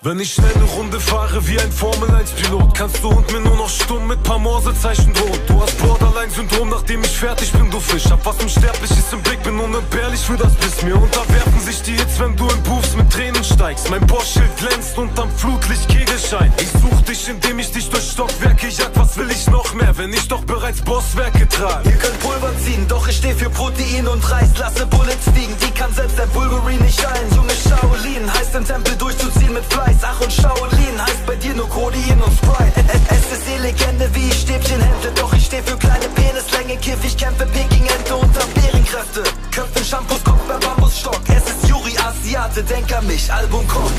Wenn ich schnell eine Runde fahre wie ein Formel-1-Pilot, kannst du und mir nur noch stumm mit paar Morsezeichen drohen. Du hast Borderline-Syndrom, nachdem ich fertig bin, du Fisch. Hab was Unsterbliches im Blick, bin unentbehrlich für das Biss. Mir unterwerfen sich die Hits, wenn du in Booths mit Tränen steigst. Mein Boss-Schild glänzt unterm Flutlicht Kegelschein. Ich such dich, indem ich dich durch Stockwerke jag. Was will ich noch mehr, wenn ich doch bereits Bosswerke trage? Ihr könnt Pulver ziehen, doch ich steh für Protein und Reis. Lasse Bullets fliegen, die kann selbst der Wolverine nicht ein. Junge Shaolin, heißt im Tempel durchzuziehen mit Fleiß. Ach und Shaolin heißt bei dir nur Codein und Sprite. Es ist die Legende, wie ich Stäbchenhände. Doch ich steh für kleine Penislänge, Kiff, ich kämpfe Peking-Ente unter Bärenkräfte. Köpfen, Shampoos, Kopf bei Bambusstock. Es ist Yuri, Asiate, denk an mich, Album kommt.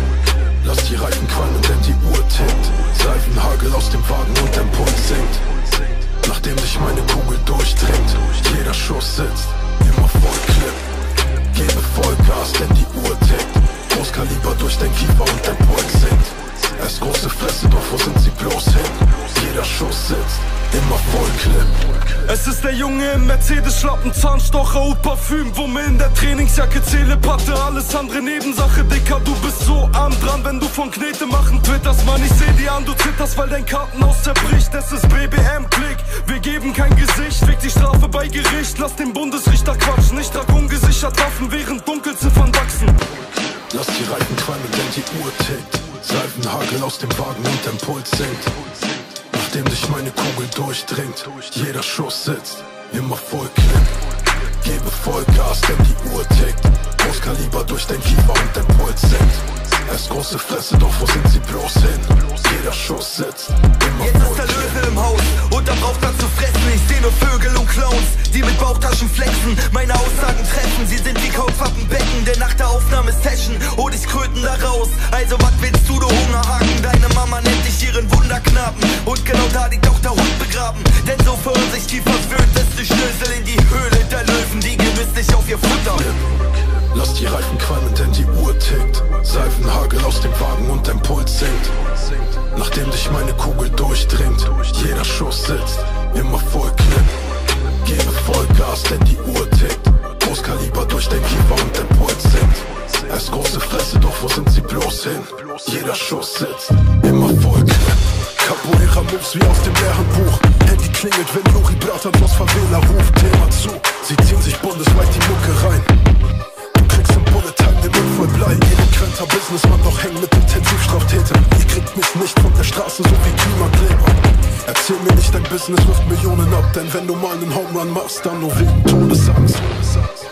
Lass die Reifen qualmen, denn die Uhr tickt. Seifenhagel aus dem Wagen und der Puls sinkt. Nachdem dich meine Kugel durchdringt, jeder Schuss sitzt, immer voll Clip. Gebe Vollgas, denn die Uhr tickt. Großkaliber durch dein Kiefer und der Puls sinkt. Erst große Fresse, doch wo sind sie bloß hin? Jeder Schuss sitzt, immer voll Clip. Es ist der Junge im Mercedes, Schlappen, Zahnstocher und Parfüm. Wumme in der Trainingsjacke, Zählepatte, alles andere Nebensache. Dicker, du bist so arm dran, wenn du von Knete machen twitterst. Mann, ich seh dir an, du zitterst, weil dein Kartenhaus zerbricht. Es ist BBM-Klick, wir geben kein Gesicht. Weg die Strafe bei Gericht, lass den Bundesrichter quatschen. Ich trag ungesichert Waffen, während Dunkelziffern wachsen. Lass die Reifen qualmen, denn die Uhr tickt. Seifenhagel aus dem Wagen und der Puls sinkt. Nachdem dich meine Kugel durchdringt, jeder Schuss sitzt, immer voll Clip. Gebe Vollgas, denn die Uhr tickt. Großkaliber durch dein Kiefer und der Puls sinkt. Erst große Fresse, doch wo sind sie bloß hin? Jeder Schuss sitzt, immer jetzt voll ist der Clip. Löwe im Haus und er braucht was zu fressen. Ich seh nur Vögel und Clowns, die mit Bauchtaschen flexen. Meine Aussagen treffen, sie sind wie Kaufwappenbecken. Denn nach der Aufnahme Session hol ich Kröten da raus. Also was willst du Hungerhaken? Deine Mama nennt dich ihren Wunderknaben. Und genau da liegt auch der Hund begraben. Denn so vorsichtig verwöhnt ist die Schlüssel in die Höhle der Löwen, die genüsslich auf ihr Futter. Lass die Reifen qualmen, denn die Uhr tickt. Seifenhagel aus dem Wagen und dein Puls sinkt. Nachdem dich meine Kugel durchdringt, jeder Schuss sitzt, immer voll Clip. Gebe Vollgas, denn die Uhr tickt. Großkaliber durch dein Kiefer und der Puls sinkt. Erst große Fresse, doch wo sind sie bloß hin? Jeder Schuss sitzt, immer voll Clip. Capoeira Moves wie aus dem leeren Buch. Handy klingelt, wenn Lori Bratan aus Favela ruft. Thema zu, sie ziehen sich bundesweit die Mucke rein. Den Mund voll Blei, eloquenter Businessmann, doch häng mit Intensivstraftätern. Ihr kriegt mich nicht von der Straße, so wie Klimakleber. Erzähl mir nicht, dein Business wirft Millionen ab, denn wenn du mal einen Home Run machst, dann nur wegen Todesangst.